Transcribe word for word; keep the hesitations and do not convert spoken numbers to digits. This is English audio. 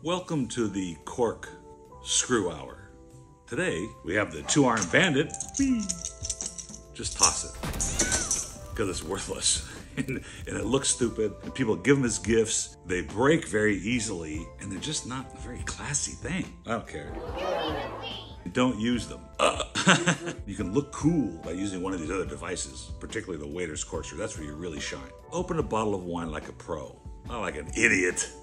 Welcome to the Corkscrew Hour. Today, we have the two-armed bandit. Whee! Just toss it, because it's worthless. and, and it looks stupid, and people give them as gifts. They break very easily, and they're just not a very classy thing. I don't care. Don't use them. Uh. You can look cool by using one of these other devices, particularly the waiter's corkscrew. That's where you really shine. Open a bottle of wine like a pro, not like an idiot.